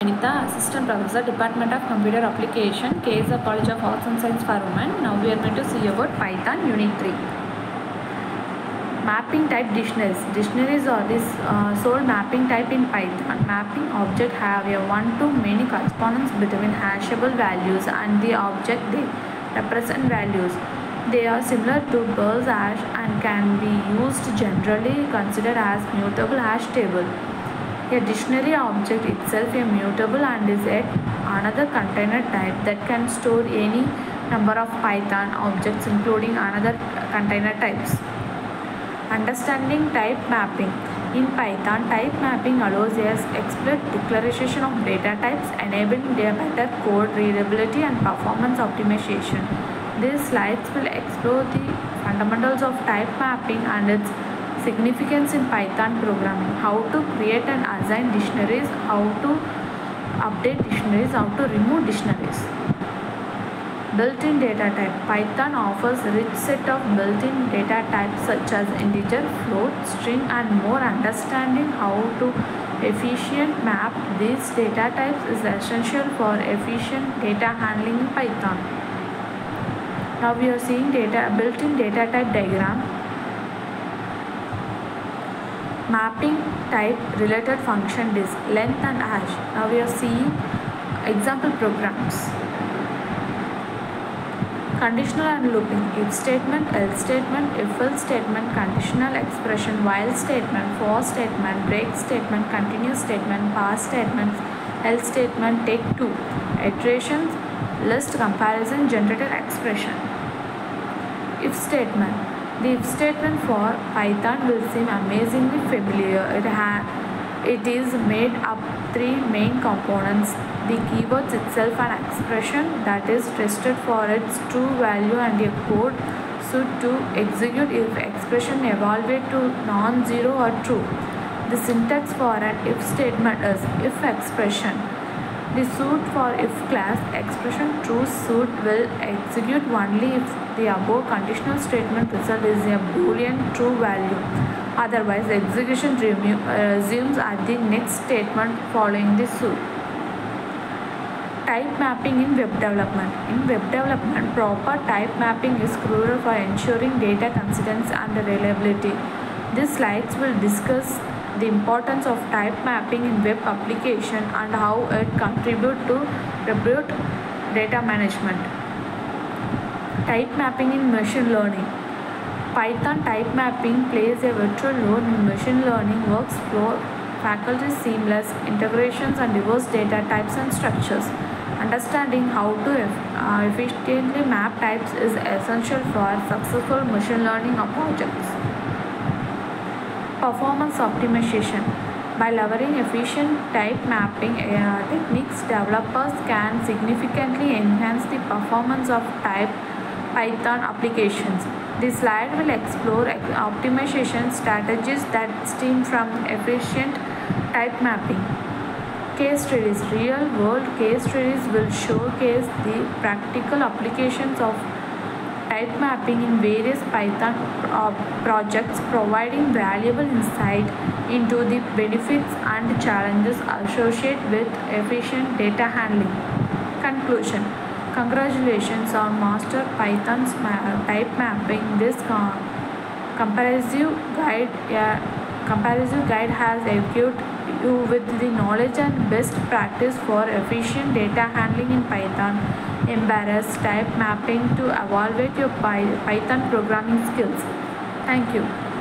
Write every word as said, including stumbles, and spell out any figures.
Vinita, Assistant Professor, Department of Computer Application, K S R College of Arts and Science for Women. Now we are going to see about Python Unit three. Mapping type dictionaries. Dictionaries are this uh, sole mapping type in Python. Mapping object have a one-to-many correspondence between hashable values and the object they represent values. They are similar to Boolean hash and can be used generally considered as mutable hash table. A dictionary object itself is mutable and is yet another container type that can store any number of Python objects including another container types. Understanding type mapping. In Python, type mapping allows us explicit declaration of data types, enabling their better code readability and performance optimization. These slides will explore the fundamentals of type mapping and its significance in Python programming, how to create and assign dictionaries, how to update dictionaries, how to remove dictionaries. Built-in data type. Python offers a rich set of built-in data types such as integer, float, string and more. Understanding how to efficient map these data types is essential for efficient data handling in Python. Now we are seeing data built-in data type diagram. Mapping type related function disk, length and hash. Now we are seeing example programs. Conditional and looping. If statement, else statement, if else statement, conditional expression, while statement, for statement, break statement, continuous statement, past statements, else statement, take two. Iterations, list comparison, generated expression. If statement. The if statement for Python will seem amazingly familiar. It, ha it is made up three main components. The keywords itself an expression that is tested for its true value and a code should to execute if expression evaluate to non-zero or true. The syntax for an if statement is if expression. The suit for if class expression true suit will execute only if the above conditional statement result is a boolean true value. Otherwise, the execution resumes at the next statement following the suit. Type mapping in web development. In web development, proper type mapping is crucial for ensuring data consistency and reliability. These slides will discuss the importance of type mapping in web application and how it contributes to robust data management. Type mapping in machine learning. Python type mapping plays a vital role in machine learning workflow, faculty seamless integrations and diverse data types and structures. Understanding how to uh, efficiently map types is essential for successful machine learning projects. Performance optimization. By leveraging efficient type mapping uh, techniques, developers can significantly enhance the performance of type Python applications. This slide will explore optimization strategies that stem from efficient type mapping. Case studies. Real-world case studies will showcase the practical applications of type mapping in various Python projects, providing valuable insight into the benefits and challenges associated with efficient data handling. Conclusion. Congratulations on master Python's type mapping. This comparative guide, uh, comparative guide has equipped you with the knowledge and best practice for efficient data handling in Python. Embrace type mapping to evaluate your Python programming skills. Thank you.